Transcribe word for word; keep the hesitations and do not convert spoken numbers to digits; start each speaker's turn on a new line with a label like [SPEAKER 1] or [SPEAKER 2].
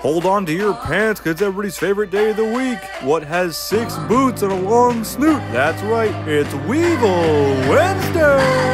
[SPEAKER 1] Hold on to your pants, cause it's everybody's favorite day of the week. What has six boots and a long snoot? That's right, it's Weevil Wednesday!